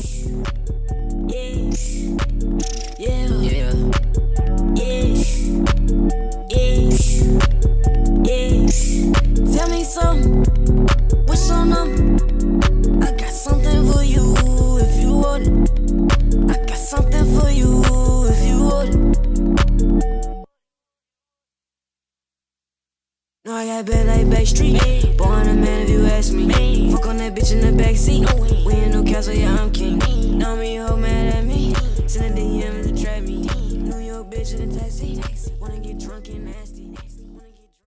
Tell me something, what's your number? I got something for you if you want it. I got something for you if you want it. No, I got bad like Backstreet. Born a man if you ask me. Fuck on that bitch in the backseat. We in Newcastle, yeah, I'm king. Know me, hoe mad at me. Send a DM to trap me. New York bitch in a taxi. Wanna get drunk and nasty.